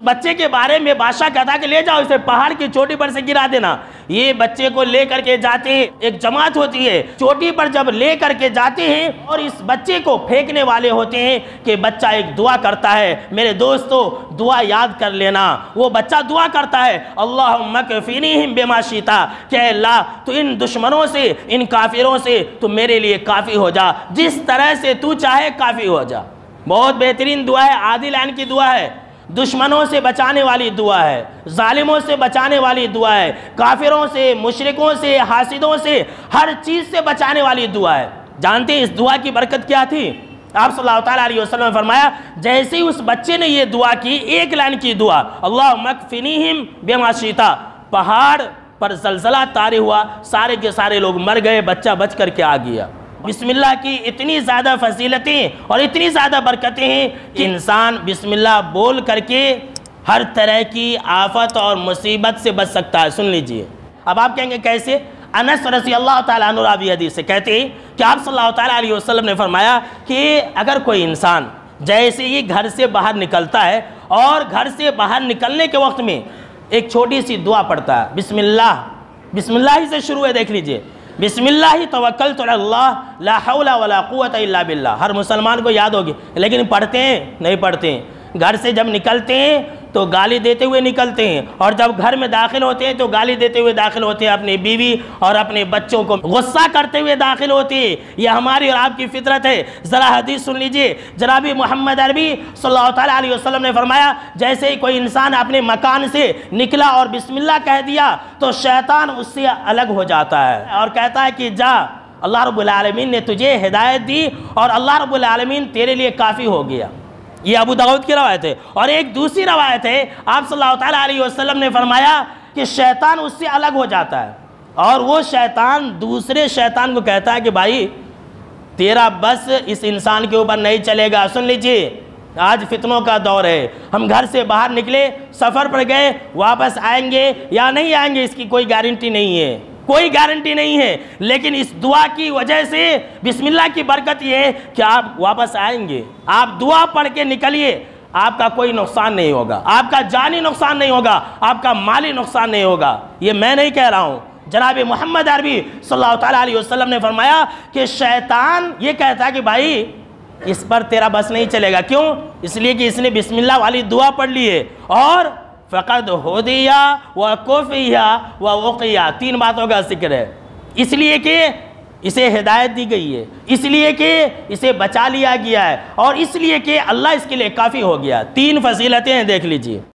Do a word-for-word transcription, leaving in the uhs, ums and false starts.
بچے کے بارے میں بادشاہ کہتا کہ لے جاؤ اسے پہاڑ کی چوٹی پر سے گرا دینا۔ یہ بچے کو لے کر کے جاتے ہیں، ایک جماعت ہوتی ہے، چوٹی پر جب لے کر کے جاتے ہیں اور اس بچے کو پھینکنے والے ہوتے ہیں کہ بچہ ایک دعا کرتا ہے۔ میرے دوستو دعا یاد کر لینا، وہ بچہ دعا کرتا ہے اللہم کفینیہم بما شئتا، کہ اللہ تو ان دشمنوں سے، ان کافروں سے تو میرے لیے کافی ہو جا، جس طرح سے تو چاہے کافی ہو جا۔ بہت بہترین دعا ہے، عادل عین کی دعا ہے، دشمنوں سے بچانے والی دعا ہے، ظالموں سے بچانے والی دعا ہے، کافروں سے، مشرکوں سے، حاسدوں سے، ہر چیز سے بچانے والی دعا ہے۔ جانتے ہیں اس دعا کی برکت کیا تھی؟ آپ صلی اللہ تعالیٰ علیہ وسلم نے فرمایا جیسے ہی اس بچے نے یہ دعا کی، ایک لائن کی دعا اللہم اکفنیہم بما شئتا، پہاڑ پر زلزلہ طاری ہوا، سارے کے سارے لوگ مر گئے، بچہ بچ کر کے آ گیا۔ بسم اللہ کی اتنی زیادہ فضیلتیں اور اتنی زیادہ برکتیں ہیں کہ انسان بسم اللہ بول کر کے ہر طرح کی آفت اور مصیبت سے بچ سکتا ہے۔ سن لیجئے، اب آپ کہیں گے کیسے؟ انس رضی اللہ تعالیٰ عنہ راوی حدیث سے کہتے ہیں کہ آپ صلی اللہ تعالیٰ علیہ وسلم نے فرمایا کہ اگر کوئی انسان جیسے ہی گھر سے باہر نکلتا ہے اور گھر سے باہر نکلنے کے وقت میں ایک چھوٹی سی دعا پڑھتا ہے، بسم اللہ، بسم اللہ ہی سے شروع ہے، دیکھ لیجئے، بسم اللہ توکلت علی اللہ لا حول ولا قوت الا باللہ، ہر مسلمان کو یاد ہوگی، لیکن پڑھتے ہیں نہیں پڑھتے ہیں۔ گھر سے جب نکلتے ہیں تو گالی دیتے ہوئے نکلتے ہیں، اور جب گھر میں داخل ہوتے ہیں تو گالی دیتے ہوئے داخل ہوتے ہیں، اپنی بیوی اور اپنے بچوں کو غصہ کرتے ہوئے داخل ہوتے ہیں۔ یہ ہماری اور آپ کی فطرت ہے۔ ذرا حدیث سن لیجئے، جناب محمد عربی صلی اللہ تعالیٰ علیہ وسلم نے فرمایا جیسے ہی کوئی انسان اپنے مکان سے نکلا اور بسم اللہ کہہ دیا تو شیطان اس سے الگ ہو جاتا ہے اور کہتا ہے کہ جا، اللہ رب العالمین نے تجھے ہدایت دی اور اللہ رب العالمین تیرے لیے کافی ہو گیا۔ یہ ابو داؤد کی روایت ہے۔ اور ایک دوسری روایت ہے، آپ صلی اللہ تعالیٰ علیہ وسلم نے فرمایا کہ شیطان اس سے الگ ہو جاتا ہے اور وہ شیطان دوسرے شیطان کو کہتا ہے کہ بھائی تیرا بس اس انسان کے اوپر نہیں چلے گا۔ سن لیجئے، آج فتنوں کا دور ہے، ہم گھر سے باہر نکلے، سفر پر گئے، واپس آئیں گے یا نہیں آئیں گے اس کی کوئی گارنٹی نہیں ہے، کوئی گارنٹی نہیں ہے، لیکن اس دعا کی وجہ سے بسم اللہ کی برکت یہ ہے کہ آپ واپس آئیں گے۔ آپ دعا پڑھ کے نکلیے، آپ کا کوئی نقصان نہیں ہوگا، آپ کا جانی نقصان نہیں ہوگا، آپ کا مالی نقصان نہیں ہوگا۔ یہ میں نہیں کہہ رہا ہوں، جناب محمد عربی صلی اللہ تعالیٰ علیہ وسلم نے فرمایا کہ شیطان یہ کہتا ہے کہ بھائی اس پر تیرا بس نہیں چلے گا۔ کیوں؟ اس لیے کہ اس نے بسم اللہ والی دعا پڑھ لی ہے، اور فقد ہدیہ وکفیہ ووقیہ، تین باتوں کا ذکر ہے، اس لیے کہ اسے ہدایت دی گئی ہے، اس لیے کہ اسے بچا لیا گیا ہے، اور اس لیے کہ اللہ اس کے لیے کافی ہو گیا۔ تین فضیلتیں ہیں، دیکھ لیجئے۔